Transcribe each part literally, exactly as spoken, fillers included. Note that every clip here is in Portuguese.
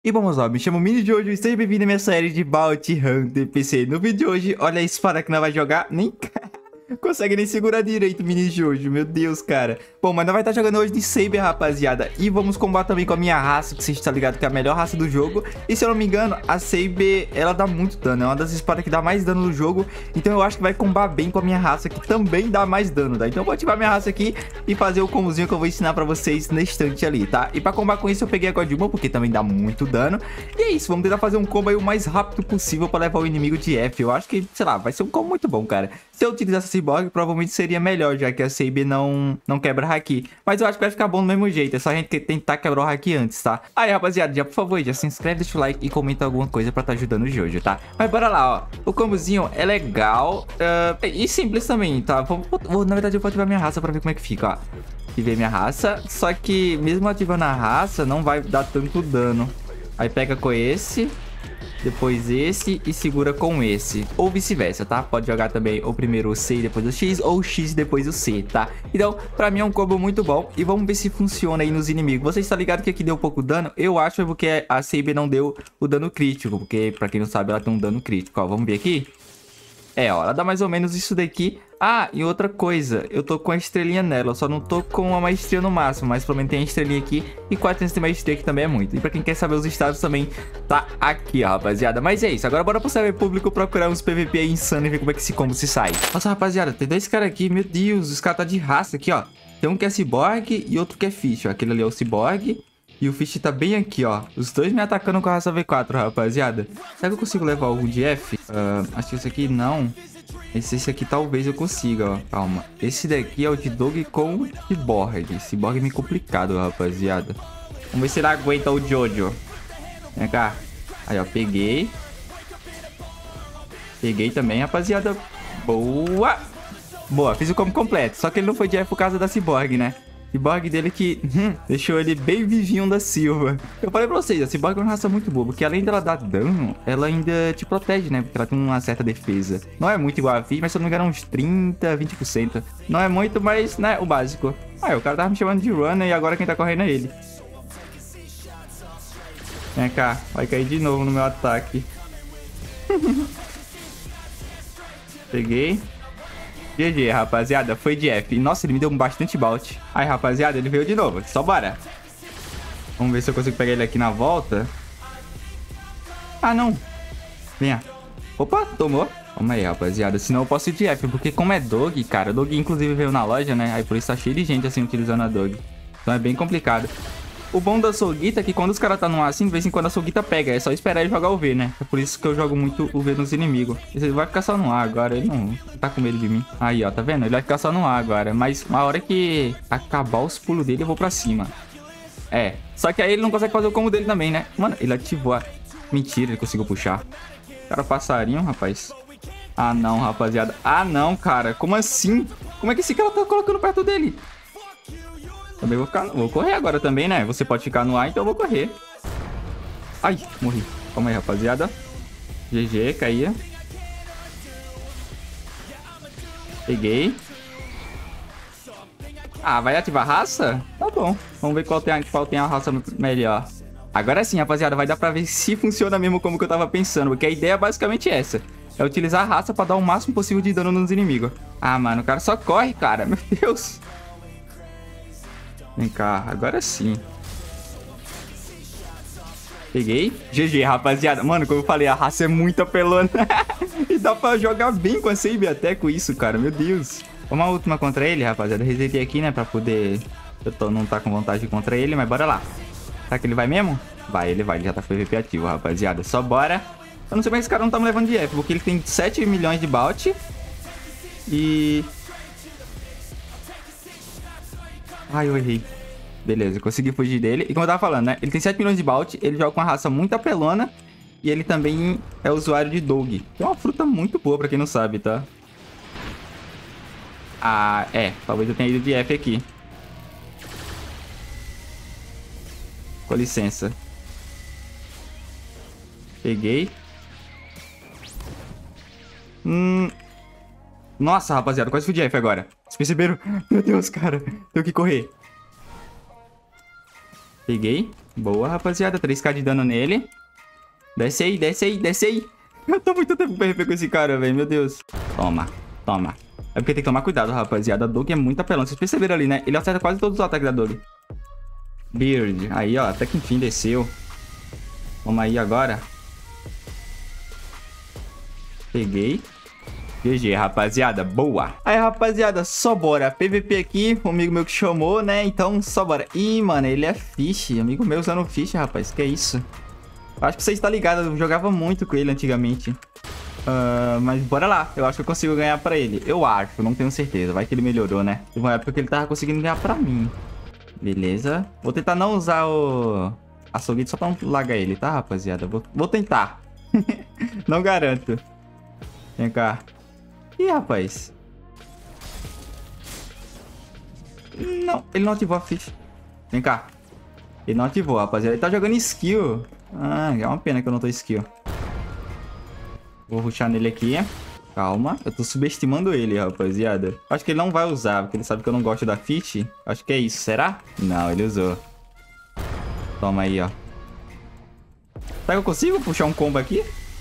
E vamos lá, me chamo Mini de hoje e seja bem-vindo à minha série de Bounty Hunter P C. No vídeo de hoje, olha a espada que nós vai jogar, nem consegue nem segurar direito o Mini de hoje, meu Deus, cara. Bom, mas nós vai estar jogando hoje de Saber, rapaziada. E vamos combater também com a minha raça, que vocês estão ligados que é a melhor raça do jogo. E se eu não me engano, a Saber, ela dá muito dano, é uma das espadas que dá mais dano no jogo. Então eu acho que vai combar bem com a minha raça, que também dá mais dano, tá? Então eu vou ativar minha raça aqui e fazer o combozinho que eu vou ensinar pra vocês na instante ali, tá? E pra combar com isso eu peguei a Godmon, porque também dá muito dano. E é isso, vamos tentar fazer um combo aí o mais rápido possível pra levar o inimigo de F. Eu acho que, sei lá, vai ser um combo muito bom, cara. Se eu utilizasse a Cyborg, provavelmente seria melhor, já que a Saber não, não quebra haki. Mas eu acho que vai ficar bom do mesmo jeito, é só a gente tentar quebrar o haki antes, tá? Aí, rapaziada, já por favor, já se inscreve, deixa o like e comenta alguma coisa pra tá ajudando o Jojo, tá? Mas bora lá, ó. O combozinho é legal uh, e simples também, tá? Vou, vou, na verdade, eu vou ativar minha raça pra ver como é que fica, ó. Ativei minha raça, só que mesmo ativando a raça, não vai dar tanto dano. Aí pega com esse... depois esse e segura com esse. Ou vice-versa, tá? Pode jogar também o primeiro o C e depois o X, ou o X e depois o C, tá? Então, pra mim é um combo muito bom. E vamos ver se funciona aí nos inimigos. Vocês estão ligados que aqui deu pouco dano? Eu acho é porque a Saber não deu o dano crítico. Porque, pra quem não sabe, ela tem um dano crítico. Ó, vamos ver aqui? É, ó, ela dá mais ou menos isso daqui. Ah, e outra coisa, eu tô com a estrelinha nela, eu só não tô com a maestria no máximo, mas pelo menos tem a estrelinha aqui e quatrocentos de maestria que também é muito. E pra quem quer saber os estados também tá aqui, ó, rapaziada. Mas é isso, agora bora pro server público procurar uns P V P aí insano e ver como é que esse combo se sai. Nossa, rapaziada, tem dois caras aqui, meu Deus, os caras tá de raça aqui, ó. Tem um que é Cyborg e outro que é Fish, ó. Aquele ali é o Cyborg e o Fish tá bem aqui, ó. Os dois me atacando com a raça V quatro, rapaziada. Será que eu consigo levar algum de F? Uh, acho que esse aqui não. Esse, esse aqui talvez eu consiga, ó. Calma. Esse daqui é o de Dog com Cyborg. Cyborg é meio complicado, rapaziada. Vamos ver se ele aguenta o Jojo. Vem cá. Aí, ó. Peguei. Peguei também, rapaziada. Boa. Boa, fiz o combo completo. Só que ele não foi de F por causa da Cyborg, né? Cyborg dele que hum, deixou ele bem vivinho da Silva. Eu falei pra vocês, a Cyborg é uma raça muito boa, porque além dela dar dano, ela ainda te protege, né? Porque ela tem uma certa defesa. Não é muito igual a Fish, mas se eu não me engano, uns trinta, vinte por cento. Não é muito, mas, né, o básico. Ah, o cara tava me chamando de runner e agora quem tá correndo é ele. Vem cá, vai cair de novo no meu ataque. Peguei. G G, rapaziada, foi de F. Nossa, ele me deu bastante bounty. Aí, rapaziada, ele veio de novo. Só bora. Vamos ver se eu consigo pegar ele aqui na volta. Ah, não. Venha. Opa, tomou. Vamos aí, rapaziada. Senão eu posso ir de F, porque como é Dog, cara, Dog inclusive veio na loja, né? Aí por isso tá cheio de gente assim utilizando a Dog. Então é bem complicado. O bom da Soulgita é que quando os caras tá no A assim, de vez em quando a Soulgita pega. É só esperar ele jogar o V, né? É por isso que eu jogo muito o V nos inimigos. Ele vai ficar só no A agora. Ele não tá com medo de mim. Aí, ó. Tá vendo? Ele vai ficar só no A agora. Mas uma hora que acabar os pulos dele, eu vou pra cima. É. Só que aí ele não consegue fazer o combo dele também, né? Mano, ele ativou a... Mentira, ele conseguiu puxar. Cara, passarinho, rapaz. Ah, não, rapaziada. Ah, não, cara. Como assim? Como é que esse cara tá colocando perto dele? Também vou ficar... Vou correr agora também, né? Você pode ficar no ar, então eu vou correr. Ai, morri. Calma aí, rapaziada. G G, caía. Peguei. Ah, vai ativar a raça? Tá bom. Vamos ver qual tem a, qual tem a raça melhor. Agora sim, rapaziada. Vai dar pra ver se funciona mesmo como que eu tava pensando. Porque a ideia é basicamente essa. É utilizar a raça pra dar o máximo possível de dano nos inimigos. Ah, mano, o cara só corre, cara. Meu Deus. Vem cá, agora sim. Peguei. G G, rapaziada. Mano, como eu falei, a raça é muito apelona. E dá pra jogar bem com a Saber até com isso, cara. Meu Deus. Vamos a última contra ele, rapaziada. Resetei aqui, né, pra poder... Eu tô, não tá com vontade contra ele, mas bora lá. Será que ele vai mesmo? Vai, ele vai. Ele já tá com P V P ativo, rapaziada. Só bora. Eu não sei como esse cara não tá me levando de F, porque ele tem sete milhões de bounty. E... Ai, eu errei. Beleza, eu consegui fugir dele. E como eu tava falando, né? Ele tem sete milhões de bounty. Ele joga com uma raça muito apelona. E ele também é usuário de Dog. Que é uma fruta muito boa, pra quem não sabe, tá? Ah, é. Talvez eu tenha ido de F aqui. Com licença. Peguei. Hum... Nossa, rapaziada, quase fui de F agora. Vocês perceberam? Meu Deus, cara. Tenho que correr. Peguei. Boa, rapaziada. três K de dano nele. Desce aí, desce aí, desce aí. Eu tô muito tempo com P V P com esse cara, velho. Meu Deus. Toma, toma. É porque tem que tomar cuidado, rapaziada. A Doug é muito apelão. Vocês perceberam ali, né? Ele acerta quase todos os ataques da Doug. Beard. Aí, ó. Até que enfim desceu. Vamos aí agora. Peguei. G G, rapaziada. Boa. Aí, rapaziada, só bora. P V P aqui. Um amigo meu que chamou, né? Então, só bora. Ih, mano, ele é Fish. Amigo meu usando Fish, rapaz. Que é isso? Acho que você está ligado. Eu jogava muito com ele antigamente. Uh, mas bora lá. Eu acho que eu consigo ganhar pra ele. Eu acho. Não tenho certeza. Vai que ele melhorou, né? Teve uma época que ele tava conseguindo ganhar pra mim. Beleza. Vou tentar não usar o açouguete só pra não lagar ele, tá, rapaziada? Vou, vou tentar. Não garanto. Vem cá. Ih, rapaz. Não, ele não ativou a ficha. Vem cá. Ele não ativou, rapaziada. Ele tá jogando skill. Ah, é uma pena que eu não tô skill. Vou rushar nele aqui. Calma. Eu tô subestimando ele, rapaziada. Acho que ele não vai usar, porque ele sabe que eu não gosto da ficha. Acho que é isso. Será? Não, ele usou. Toma aí, ó. Será que eu consigo puxar um combo aqui?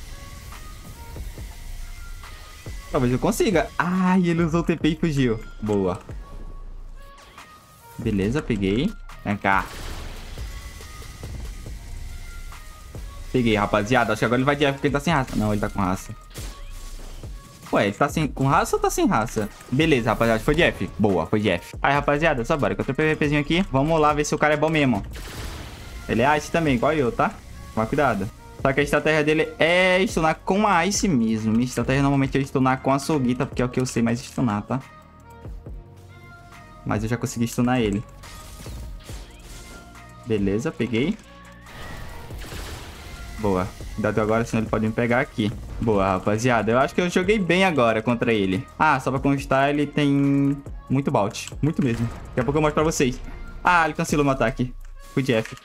Talvez eu consiga. Ai, ele usou o T P e fugiu. Boa. Beleza, peguei. Vem cá. Peguei, rapaziada. Acho que agora ele vai de F porque ele tá sem raça. Não, ele tá com raça. Ué, ele tá sem, com raça ou tá sem raça? Beleza, rapaziada. Foi de F. Boa, foi de F. Aí, rapaziada, só bora. Que eu tenho PVPzinho aqui. Vamos lá ver se o cara é bom mesmo. Ele é Ice também, igual eu, tá? Toma cuidado. Só que a estratégia dele é stunar com a Ice mesmo. Minha estratégia normalmente é stunar com a Soguita, porque é o que eu sei mais stunar, tá? Mas eu já consegui stunar ele. Beleza, peguei. Boa. Cuidado agora, senão ele pode me pegar aqui. Boa, rapaziada. Eu acho que eu joguei bem agora contra ele. Ah, só pra constar, ele tem muito bout. Muito mesmo. Daqui a pouco eu mostro pra vocês. Ah, ele cancelou meu ataque. Fui de F.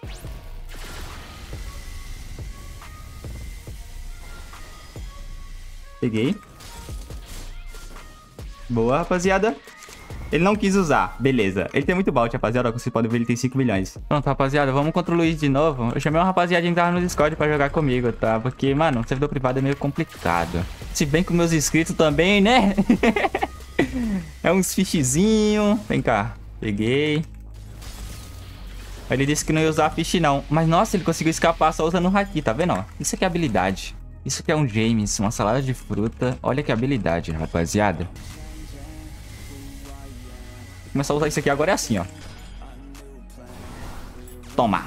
Peguei. Boa, rapaziada. Ele não quis usar. Beleza. Ele tem muito bout, rapaziada. Como vocês podem ver, ele tem cinco milhões. Pronto, rapaziada. Vamos contra o Luiz de novo. Eu chamei uma rapaziada que tava no Discord pra jogar comigo, tá? Porque, mano, o servidor privado é meio complicado. Se bem com meus inscritos também, né? É uns fichezinho. Vem cá. Peguei. Ele disse que não ia usar fiche, não. Mas, nossa, ele conseguiu escapar só usando o haki, tá vendo? Ó? Isso aqui é habilidade. Isso aqui é um James, uma salada de fruta. Olha que habilidade, rapaziada. Começar a usar isso aqui agora é assim, ó. Toma.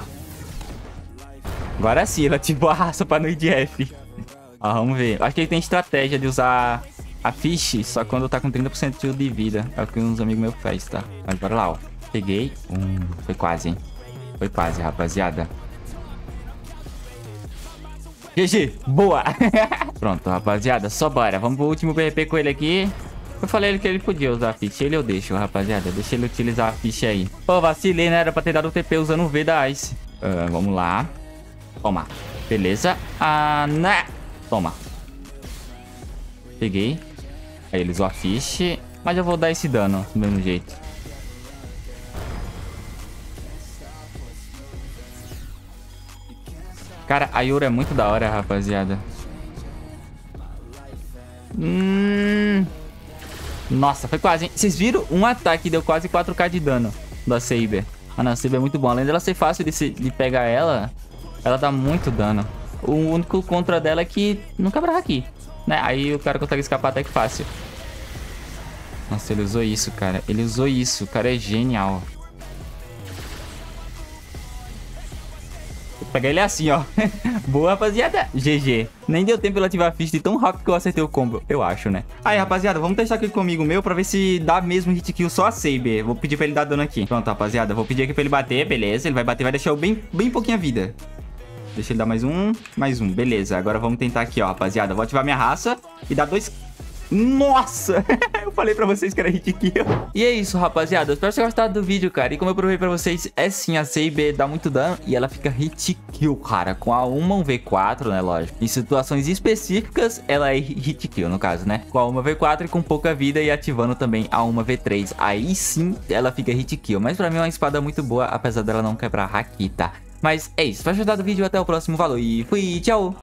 Agora sim, ele ativou a raça pra não ir de F. Ó, vamos ver. Acho que ele tem estratégia de usar a fish só quando tá com trinta por cento de vida. É o que uns amigos meus fazem, tá? Mas bora lá, ó. Peguei. Hum, foi quase, hein? Foi quase, rapaziada. G G, boa. Pronto, rapaziada, só bora. Vamos pro último P V P com ele aqui. Eu falei que ele podia usar a ficha. Ele eu deixo, rapaziada. Deixa ele utilizar a ficha aí. Pô, vacilei, né? Era pra ter dado o T P usando o V da Ice. Uh, vamos lá. Toma. Beleza. Ah, né? Toma. Peguei. Aí ele usou a ficha. Mas eu vou dar esse dano do mesmo jeito. Cara, a Yoru é muito da hora, rapaziada. Hum... Nossa, foi quase, hein? Vocês viram? Um ataque deu quase quatro K de dano da Saber. Ah, não, a Saber é muito bom. Além dela ser fácil de, se, de pegar ela, ela dá muito dano. O único contra dela é que não quebra aqui, né? Aí o cara consegue escapar até que fácil. Nossa, ele usou isso, cara. Ele usou isso. O cara é genial. Vou pegar ele assim, ó. Boa, rapaziada. G G. Nem deu tempo de ativar a ficha de tão rápido que eu acertei o combo. Eu acho, né? Aí, rapaziada, vamos testar aqui comigo meu pra ver se dá mesmo hit kill só a Saber. Vou pedir pra ele dar dano aqui. Pronto, rapaziada. Vou pedir aqui pra ele bater. Beleza. Ele vai bater, vai deixar eu bem, bem pouquinha vida. Deixa ele dar mais um. Mais um. Beleza. Agora vamos tentar aqui, ó, rapaziada. Vou ativar minha raça e dar dois... Nossa! Eu falei pra vocês que era hit kill. E é isso, rapaziada. Espero que vocês gostado do vídeo, cara. E como eu provei pra vocês, é sim, a C I B dá muito dano e ela fica hit kill, cara. Com a uma um V quatro, né, lógico. Em situações específicas, ela é hit kill, no caso, né? Com a uma V quatro e com pouca vida e ativando também a uma V três. Aí sim, ela fica hit kill. Mas pra mim é uma espada muito boa, apesar dela não quebrar haki, tá? Mas é isso. Espero que vocês gostado do vídeo. Até o próximo. Valeu e fui. Tchau!